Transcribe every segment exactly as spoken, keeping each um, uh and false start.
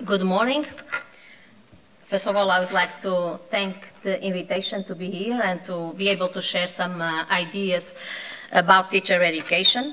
good morning. First of all, I would like to thank the invitation to be here and to be able to share some uh, ideas about teacher education.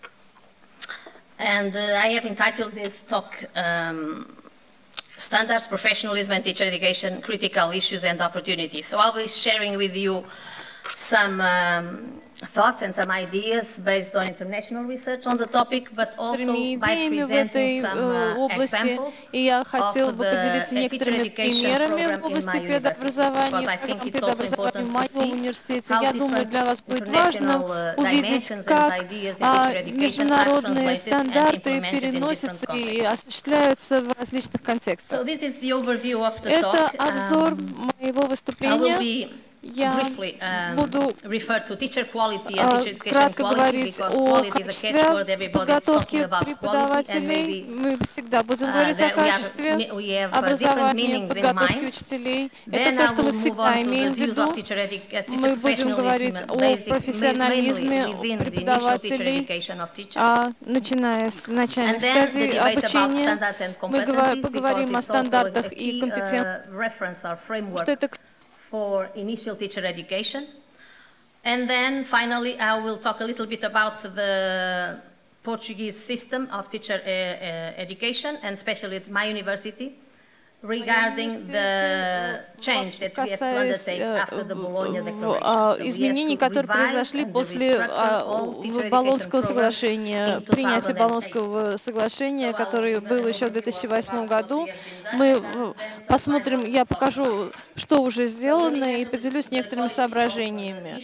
And uh, I have entitled this talk, um, Standards, Professionalism and Teacher Education, Critical Issues and Opportunities. So I'll be sharing with you some um, thoughts and some ideas based on international research on the topic, but also by presenting some uh, examples и я хотела of бы the поделиться uh, teacher некоторыми education примерами program в in области my university, because педагогообразования, I think программ it's also педагогообразования в important to моем see университете. how Я думаю, different для вас будет international важно uh, увидеть, dimensions and как ideas in а, teacher education are международные translated and стандарты implemented in different переносятся и contexts. осуществляются в различных контекстах. So this is the overview of the Это talk. обзор Um, моего I will выступления. be Я briefly um, буду refer to teacher quality and teacher education кратко quality, говорить because о quality is a качестве catchword. Everybody is talking подготовки about quality, and преподавателей. maybe Мы всегда будем uh, говорить о that we have, качестве we have uh, different образования, meanings in подготовки mind. учителей. Then Это то, I что мы will move всегда on to the имеем в views виду. of teacher, edu uh, teacher Мы будем говорить professionalism, о basic, профессионализме mainly within the initial teacher преподавателей, education of teachers. а, начиная с начальных And then the стадий debate about обучения. standards and Мы говор- competencies, because поговорим о it's also a стандартах и key компетенциях. uh, reference or framework Что это for initial teacher education. And then finally, I will talk a little bit about the Portuguese system of teacher uh, uh, education, and especially at my university, regarding the change that we have to undertake after the Bologna Declaration. So изменений, которые произошли после Болонского соглашения, принятия Болонского соглашения, которое было еще в две тысячи восьмом году. Мы посмотрим, я покажу, что уже сделано, и поделюсь некоторыми соображениями.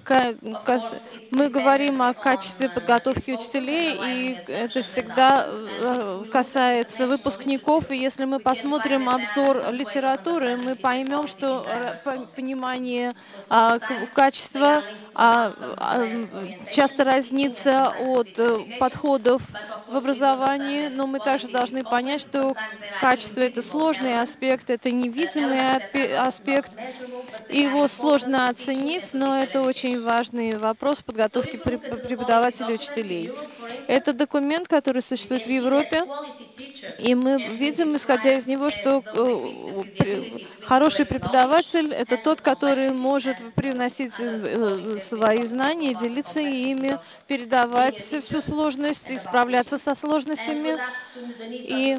Мы говорим о качестве подготовки учителей, и это всегда касается выпускников. И если мы посмотрим обзор литературы, мы поймем, что понимание качества часто разнится от подходов в образовании, но мы также должны понять, что качество — это сложный аспект, это невидимый аспект, его сложно оценить, но это очень важный вопрос подготовки преподавателей и учителей. Это документ, который существует в Европе, и мы видим, исходя из него, что хороший преподаватель — это тот, который может привносить свои знания, делиться ими, передавать всю сложность, справляться со сложностями, и,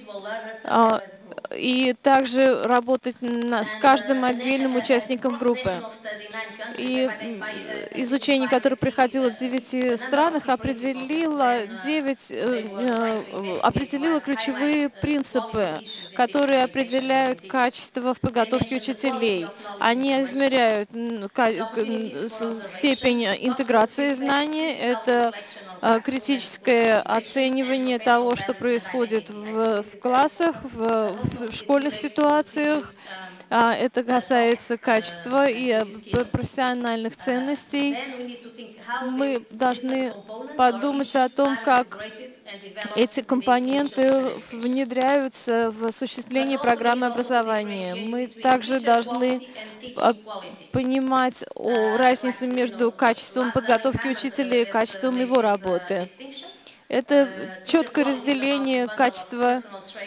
и также работать на, с каждым отдельным участником группы. И изучение, которое проходило в девяти странах, определило, девять, определило ключевые принципы, которые определяют качество в подготовке учителей. Они измеряют степень интеграции знаний, это критическое оценивание того, что происходит в, в классах, в, в школьных ситуациях. Это касается качества и профессиональных ценностей. Мы должны подумать о том, как эти компоненты внедряются в осуществление программы образования. Мы также должны понимать разницу между качеством подготовки учителя и качеством его работы. Это четкое разделение качества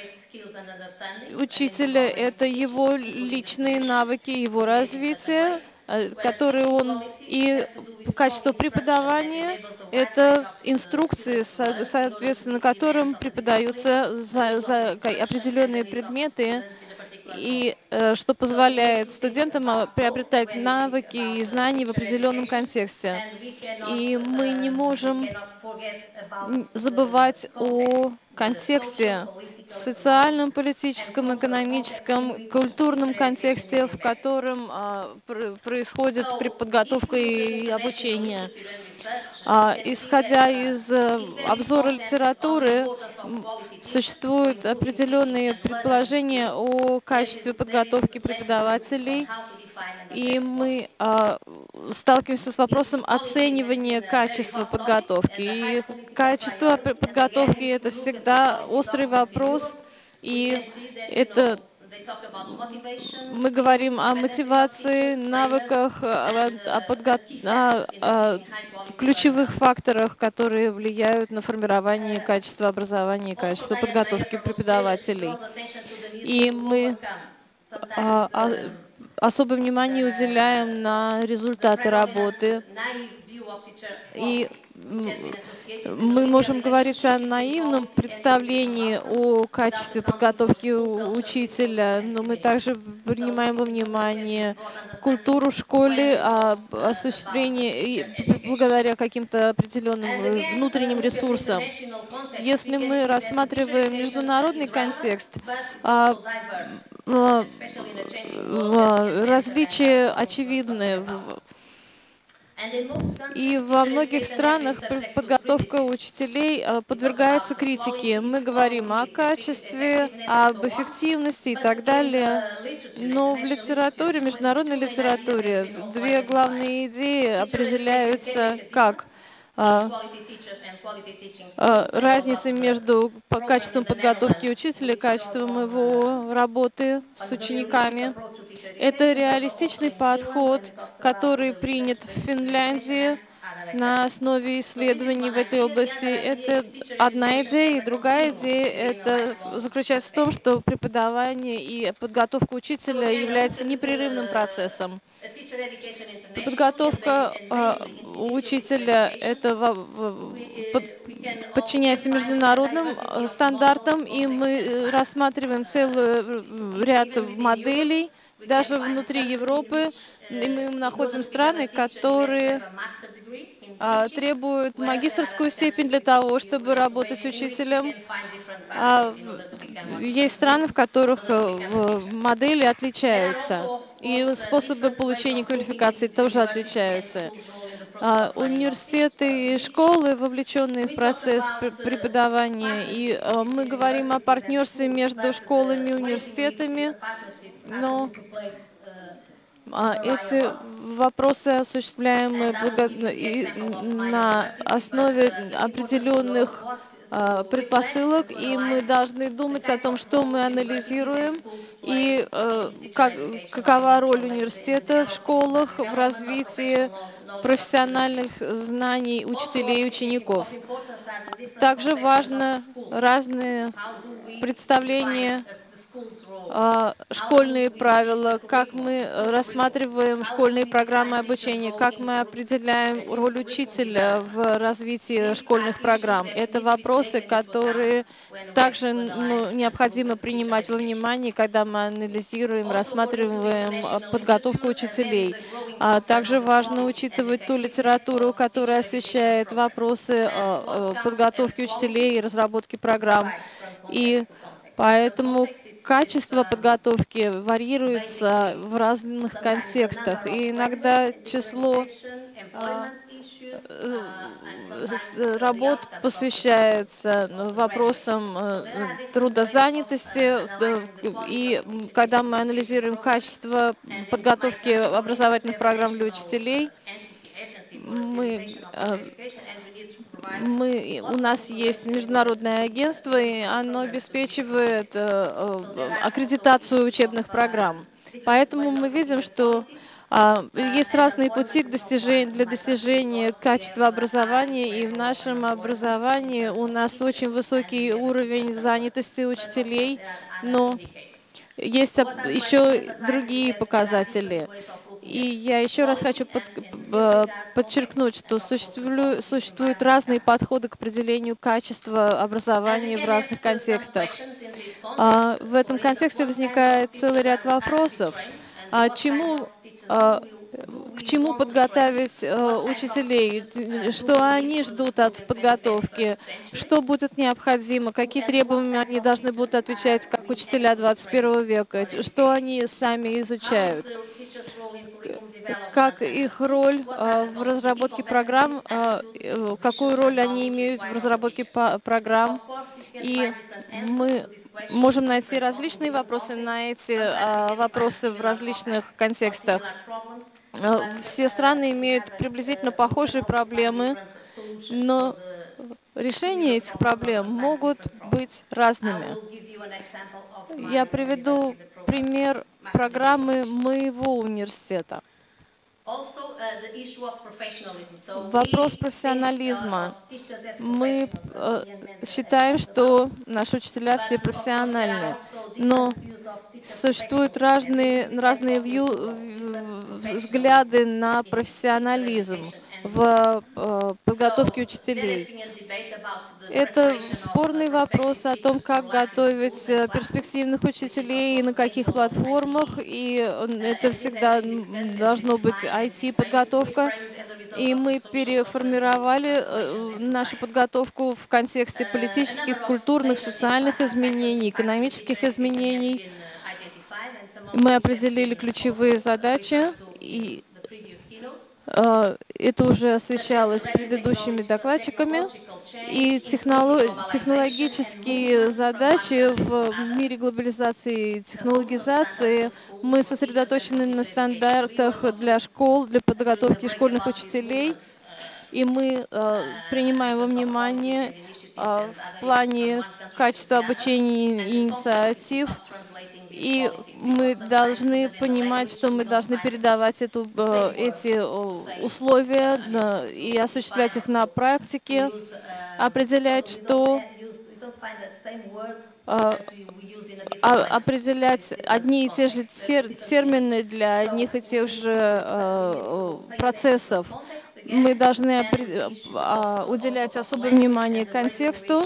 учителя, это его личные навыки, его развитие, которые он, и качество преподавания — это инструкции, соответственно которым преподаются за, за определенные предметы, и что позволяет студентам приобретать навыки и знания в определенном контексте. И мы не можем забывать о контексте, социальном, политическом, экономическом, культурном контексте, в котором а, пр происходит подготовка и обучение. А, исходя из а, обзора литературы, существуют определенные предположения о качестве подготовки преподавателей, и мы а, сталкиваемся с вопросом оценивания качества подготовки. И качество подготовки — это всегда острый вопрос, и это мы говорим о мотивации, навыках, о, о, подго... о, о ключевых факторах, которые влияют на формирование качества образования и качества подготовки преподавателей. И мы а, а, особое внимание уделяем на результаты работы. И мы можем говорить о наивном представлении о качестве подготовки учителя, но мы также принимаем во внимание культуру в школе, осуществление и благодаря каким-то определенным внутренним ресурсам. Если мы рассматриваем международный контекст, различия очевидны. И во многих странах подготовка учителей подвергается критике. Мы говорим о качестве, об эффективности и так далее. Но в литературе, международной литературе, две главные идеи определяются как разница между качеством подготовки учителя и качеством его работы с учениками. Это реалистичный подход, который принят в Финляндии на основе исследований в этой области. Это одна идея, и другая идея это заключается в том, что преподавание и подготовка учителя является непрерывным процессом. Подготовка э, учителя это под, подчиняется международным стандартам, и мы рассматриваем целый ряд моделей, даже внутри Европы. И мы находим страны, которые а, требуют магистерскую степень для того, чтобы работать учителем. А, есть страны, в которых модели отличаются, и способы получения квалификации тоже отличаются. А, университеты и школы, вовлеченные в процесс преподавания, и а, мы говорим о партнерстве между школами и университетами, но эти вопросы осуществляемы на основе определенных предпосылок, и мы должны думать о том, что мы анализируем, и как, какова роль университета в школах в развитии профессиональных знаний учителей и учеников. Также важно разные представления, школьные правила, как мы рассматриваем школьные программы обучения, как мы определяем роль учителя в развитии школьных программ. Это вопросы, которые также ну, необходимо принимать во внимание, когда мы анализируем, рассматриваем подготовку учителей. А также важно учитывать ту литературу, которая освещает вопросы подготовки учителей и разработки программ. И поэтому качество подготовки варьируется в разных контекстах, и иногда число а, работ посвящается вопросам трудозанятости, и когда мы анализируем качество подготовки образовательных программ для учителей, мы Мы, у нас есть международное агентство, и оно обеспечивает э, аккредитацию учебных программ. Поэтому мы видим, что э, есть разные пути к достижению, для достижения качества образования, и в нашем образовании у нас очень высокий уровень занятости учителей, но есть еще другие показатели. И я еще раз хочу под, подчеркнуть, что существуют, существуют разные подходы к определению качества образования в разных контекстах. А, в этом контексте возникает целый ряд вопросов. А, чему, а, к чему подготовить а, учителей? Что они ждут от подготовки? Что будет необходимо? Какие требования они должны будут отвечать как учителя двадцать первого века? Что они сами изучают? Как их роль а, в разработке программ, а, какую роль они имеют в разработке программ. И мы можем найти различные вопросы на эти а, вопросы в различных контекстах. А, все страны имеют приблизительно похожие проблемы, но решения этих проблем могут быть разными. Я приведу пример программы моего университета. Вопрос профессионализма. Мы э, считаем, что наши учителя все профессиональны, но существуют разные, разные вью, взгляды на профессионализм в э, подготовке учителей. Это спорный вопрос о том, как готовить перспективных учителей и на каких платформах, и это всегда должно быть ай ти-подготовка. И мы переформировали нашу подготовку в контексте политических, культурных, социальных изменений, экономических изменений. Мы определили ключевые задачи, и это уже освещалось предыдущими докладчиками. И технологические задачи в мире глобализации и технологизации мы сосредоточены на стандартах для школ, для подготовки школьных учителей. И мы э, принимаем во внимание э, в плане качества обучения и инициатив. И мы должны понимать, что мы должны передавать эту, эти условия и осуществлять их на практике, определять, что определять одни и те же термины для одних и тех же процессов. Мы должны уделять особое внимание контексту,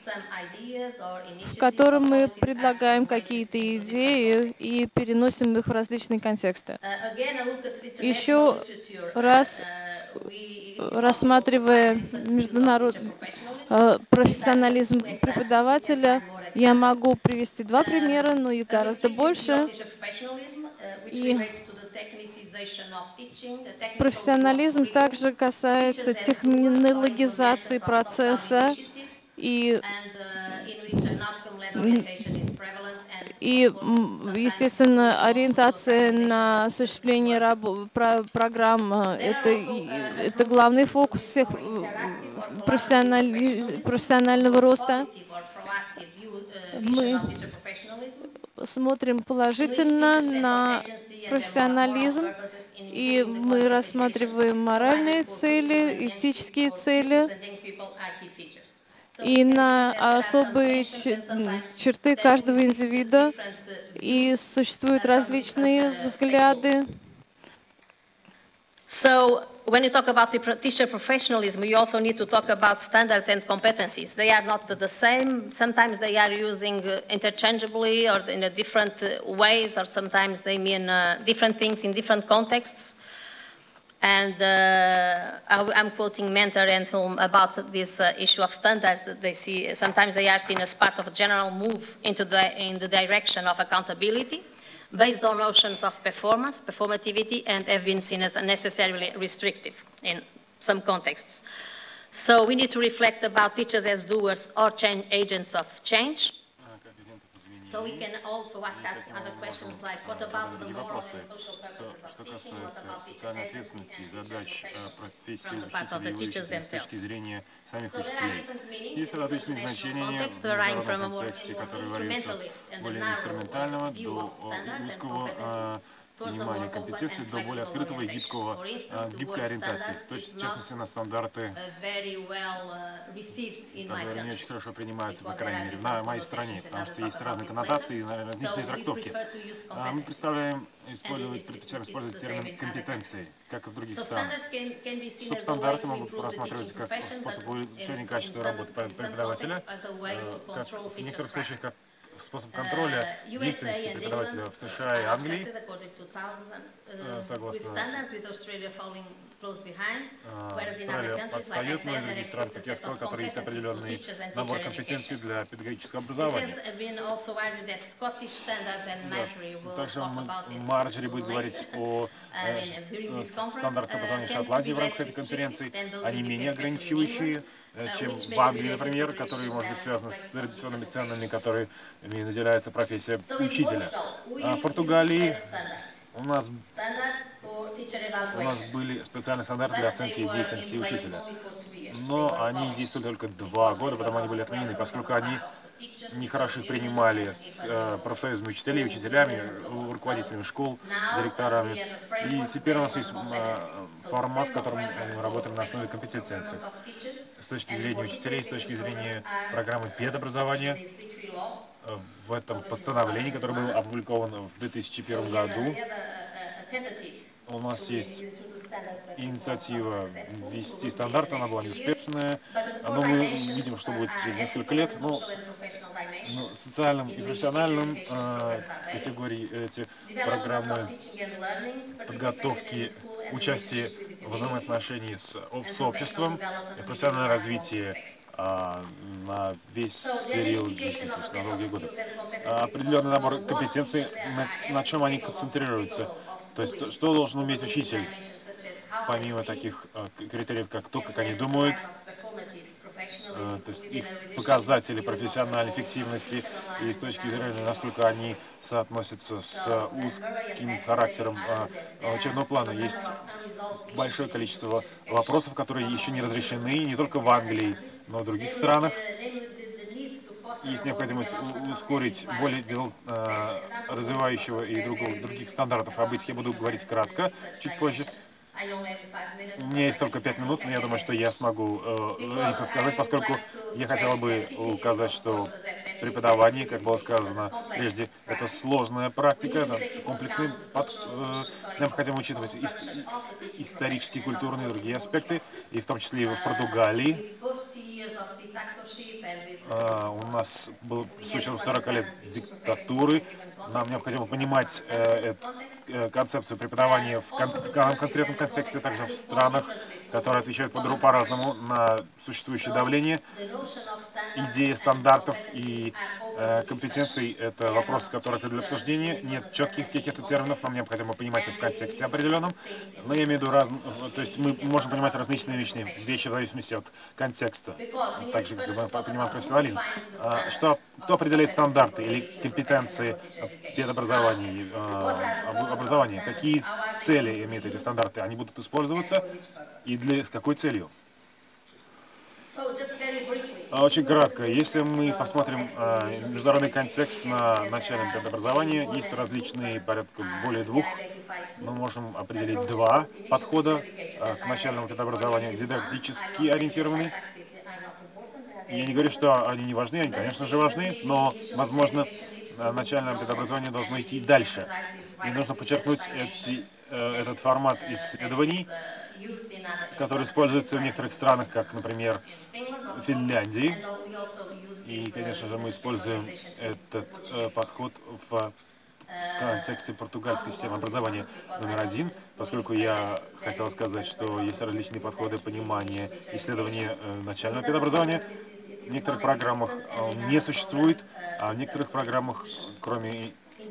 в котором мы предлагаем какие-то идеи и переносим их в различные контексты. Еще раз, рассматривая международный профессионализм преподавателя, я могу привести два примера, но их гораздо больше. И профессионализм также касается технологизации процесса, и, и, естественно, ориентация на осуществление программ это, — это главный фокус всех профессиональ, профессионального роста. Мы смотрим положительно на профессионализм, и мы рассматриваем моральные цели, этические цели и на особые черты каждого индивида, и существуют различные взгляды. So, when you talk about the teacher professionalism, you also need to talk about standards and competencies. They are not the same. Sometimes they are using interchangeably or in a different ways, or sometimes they mean uh, different things in different contexts. And uh, I'm quoting Mentor and Hulme about this uh, issue of standards. They see, sometimes they are seen as part of a general move into the, in the direction of accountability, based on notions of performance, performativity, and have been seen as unnecessarily restrictive in some contexts. So we need to reflect about teachers as doers or change, agents of change. So we can also ask other questions like, what about the moral and social purposes of teaching, what about социальной ответственности и задач профессии учителей и учителей с точки зрения самих учителей. Есть различные значения в международном контексте, которые варьируются от более инструментального до узкого понимания компетенции до более открытого и гибкого, гибкой ориентации, в частности на стандарты, которые не очень хорошо принимаются, по крайней мере, на моей стране, потому что есть разные коннотации и различные трактовки. Мы представляем использовать, предпочитаем использовать термин компетенции, как и в других странах. Субстандарты могут рассматриваться как способ улучшения качества работы преподавателя, как в некоторых случаях как способ контроля деятельности преподавателя в США и Англии, согласно Австралия отстает, но и другие страны, как я сказал, в которых есть определенный набор компетенций для педагогического образования. Да. Также Марджери будет говорить о э, стандартах образования в Шотландии в рамках этой конференции. Они менее ограничивающие, чем в Англии, например, которые, может быть, связаны с традиционными ценами, которыми наделяется профессия учителя. А в Португалии у нас, у нас были специальные стандарты для оценки деятельности учителя. Но они действовали только два года, потом они были отменены, поскольку они нехорошо их принимали с э, профсоюзами учителей, учителями, руководителями школ, директорами. И теперь у нас есть э, формат, в котором мы работаем на основе компетенций. С точки зрения учителей, с точки зрения программы педобразования, в этом постановлении, которое было опубликовано в две тысячи первом году, у нас есть инициатива ввести стандарты, она была неуспешная, но мы видим, что будет через несколько лет, но в социальном и профессиональном э, категории эти программы подготовки, участия в взаимоотношении с, с обществом и профессиональное развитие а, на весь период жизни, то есть на долгие годы. А, определенный набор компетенций, на, на чем они концентрируются. То есть, что должен уметь учитель, помимо таких а, критериев, как то, как они думают, а, то есть их показатели профессиональной эффективности и с точки зрения, насколько они соотносятся с узким характером а, учебного плана. Есть большое количество вопросов, которые еще не разрешены, не только в Англии, но и в других странах. Есть необходимость ускорить более дел, э, развивающего и другого, других стандартов. Об этих я буду говорить кратко, чуть позже. У меня есть только пять минут, но я думаю, что я смогу э, их рассказать, поскольку я хотела бы указать, что преподавание, как было сказано прежде, это сложная практика, это комплексный под, э, необходимо учитывать ис исторические, культурные и другие аспекты, и в том числе и в Португалии. Uh, у нас был с учетом сорока лет диктатуры. Нам необходимо понимать э, э, концепцию преподавания в кон конкретном контексте, также в странах, которые отвечают по-разному на существующее давление. Идея стандартов и э, компетенций — это вопросы, которые для обсуждения. Нет четких каких-то терминов, нам необходимо понимать их в контексте определенном. Но я имею в виду, раз... то есть мы можем понимать различные вещи, вещи в зависимости от контекста, так же, как мы понимаем профессионализм. А, что, кто определяет стандарты или компетенции педобразования, э, образования? Какие цели имеют эти стандарты? Они будут использоваться? И для с какой целью? Очень кратко. Если мы посмотрим э, международный контекст на начальном педобразовании, есть различные, порядка более двух. Мы можем определить два подхода э, к начальному педобразованию. Дидактически ориентированный. Я не говорю, что они не важны, они, конечно же, важны, но, возможно, начальное педобразование должно идти дальше. И нужно подчеркнуть эти, э, этот формат исследований, который используется в некоторых странах, как, например, в Финляндии. И, конечно же, мы используем этот э, подход в контексте португальской системы образования номер один, поскольку я хотел сказать, что есть различные подходы понимания исследования э, начального педобразования. В некоторых программах он не существует, а в некоторых программах, кроме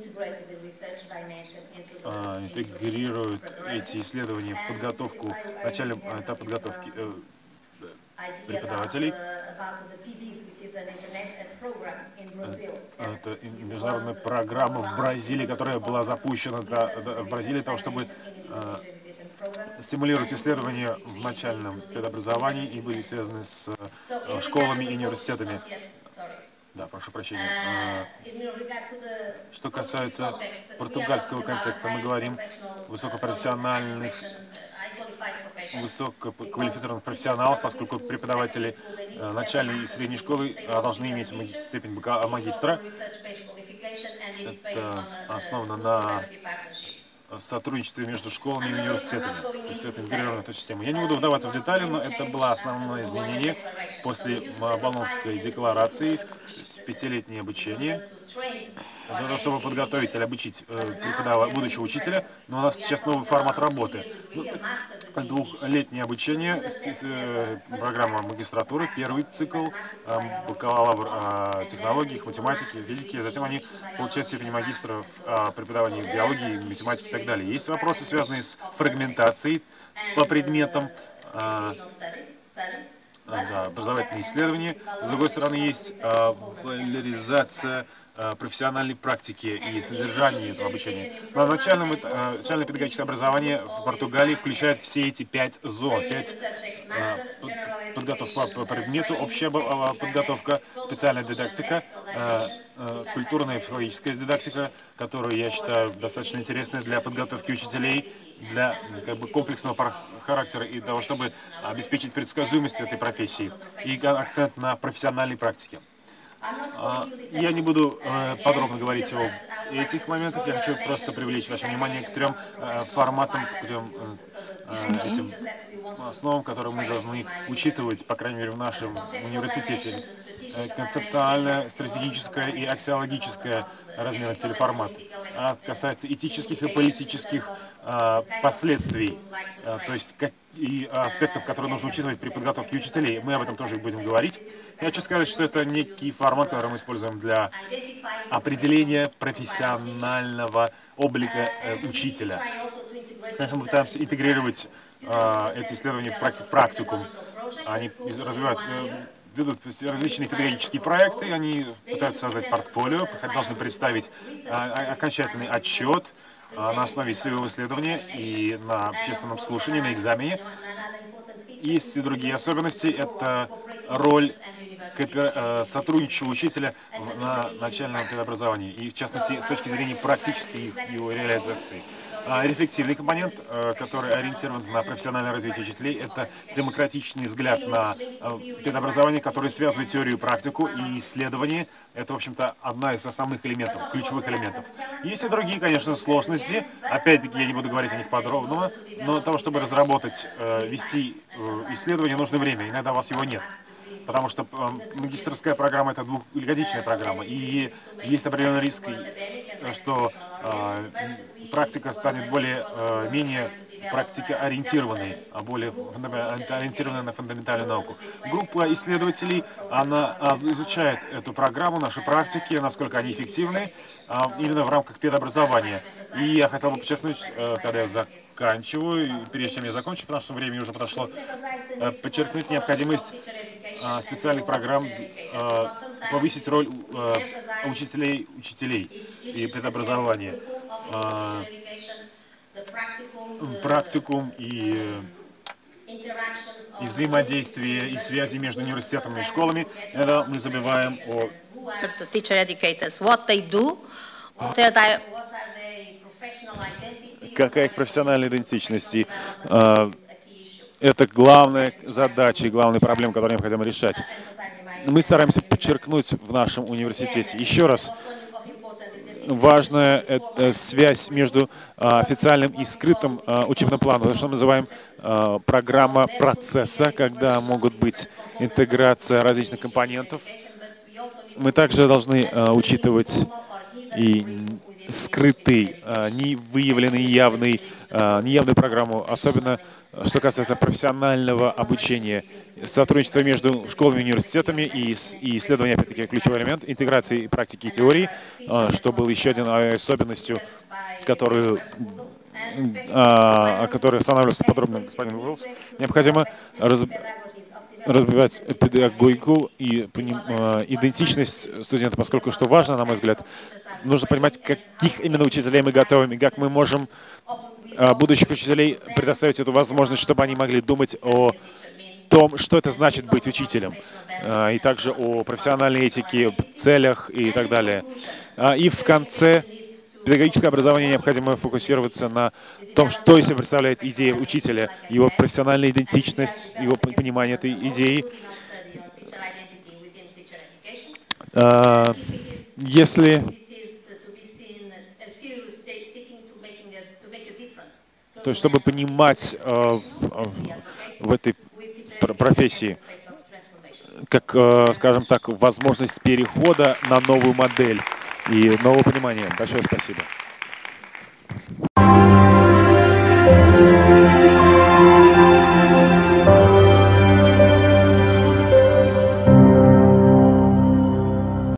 а, интегрируют эти исследования в подготовку, начальный этап подготовки э, преподавателей. Это международная программа в Бразилии, которая была запущена в Бразилии для того, чтобы э, стимулировать исследования в начальном педобразовании и были связаны с э, школами и университетами. Да, прошу прощения. Что касается португальского контекста, мы говорим высокопрофессиональных, высококвалифицированных профессионалов, поскольку преподаватели начальной и средней школы должны иметь степень магистра. Это основано на сотрудничестве между школами и университетами. То есть это интегрированная система. Я не буду вдаваться в детали, но это было основное изменение после Болонской декларации, пятилетнее обучение, для того, чтобы подготовить или обучить э, будущего учителя. Но у нас сейчас новый формат работы. Двухлетнее обучение, э, программа магистратуры, первый цикл, э, бакалавр э, технологий, математики, физики. Затем они получают степень магистра в э, преподавании биологии, математики и так далее. Есть вопросы, связанные с фрагментацией по предметам. Э, Да, образовательные исследования. С другой стороны, есть э, поляризация э, профессиональной практики и содержания этого обучения. Но начальное, э, начальное педагогическое образование в Португалии включает все эти пять зон, пять э, подготовка по предмету, общая подготовка, специальная дидактика, культурная и психологическая дидактика, которую я считаю достаточно интересной для подготовки учителей, для как бы, комплексного характера и того, чтобы обеспечить предсказуемость этой профессии и акцент на профессиональной практике. Я не буду подробно говорить о этих моментах, я хочу просто привлечь ваше внимание к трем форматам, к трем этим основам, которые мы должны учитывать, по крайней мере, в нашем университете. Концептуальное, стратегическое и аксиологическое размерность или формат. А касается этических и политических а, последствий, а, то есть как, и аспектов, которые нужно учитывать при подготовке учителей. Мы об этом тоже будем говорить. Я хочу сказать, что это некий формат, который мы используем для определения профессионального облика э, учителя. Конечно, мы пытаемся интегрировать э, эти исследования в, практи в практикум. Они развивают... Э, ведут различные педагогические проекты, они пытаются создать портфолио, должны представить а, окончательный отчет а, на основе своего исследования и на общественном слушании, на экзамене. Есть и другие особенности. Это роль сотрудничего учителя на начальном педобразовании, и в частности с точки зрения практической его реализации. Рефлективный компонент, который ориентирован на профессиональное развитие учителей, это демократичный взгляд на педобразование, который связывает теорию и практику, и исследование. Это, в общем-то, одна из основных элементов, ключевых элементов. Есть и другие, конечно, сложности. Опять-таки, я не буду говорить о них подробно, но для того, чтобы разработать, вести исследование, нужно время. Иногда у вас его нет. Потому что э, магистерская программа — это двухгодичная программа, и есть определенный риск, что э, практика станет более, э, менее практикоориентированной, а более ориентированной на фундаментальную науку. Группа исследователей, она изучает эту программу, наши практики, насколько они эффективны, э, именно в рамках педобразования. И я хотел бы подчеркнуть, э, когда я заканчиваю, прежде чем я закончу, потому что время уже подошло, э, подчеркнуть необходимость специальных программ, повысить роль учителей, учителей и педобразования, практикум и, и взаимодействие, и связи между университетами и школами. Это мы забываем о... Какая их профессиональная идентичность? И, это главная задача и главная проблема, которую необходимо решать. Мы стараемся подчеркнуть в нашем университете. Еще раз, важная это связь между а, официальным и скрытым а, учебным планом, что мы называем а, программа процесса, когда могут быть интеграция различных компонентов. Мы также должны а, учитывать и скрытый, а, невыявленный, явный, а, неявную программу, особенно что касается профессионального обучения, сотрудничества между школами и университетами и, и исследования, опять-таки, ключевой элемент, интеграции практики и теории, что было еще одной особенностью, которую, о которой останавливался подробно господин Уиллс. Необходимо раз, разбивать педагогику и идентичность студента, поскольку, что важно, на мой взгляд, нужно понимать, каких именно учителей мы готовим и как мы можем будущих учителей предоставить эту возможность, чтобы они могли думать о том, что это значит быть учителем, и также о профессиональной этике, целях и так далее. И в конце педагогическое образование необходимо фокусироваться на том, что из себя представляет идея учителя, его профессиональная идентичность, его понимание этой идеи. Если то есть, чтобы понимать э, в этой профессии, как, э, скажем так, возможность перехода на новую модель и нового понимания. Большое спасибо.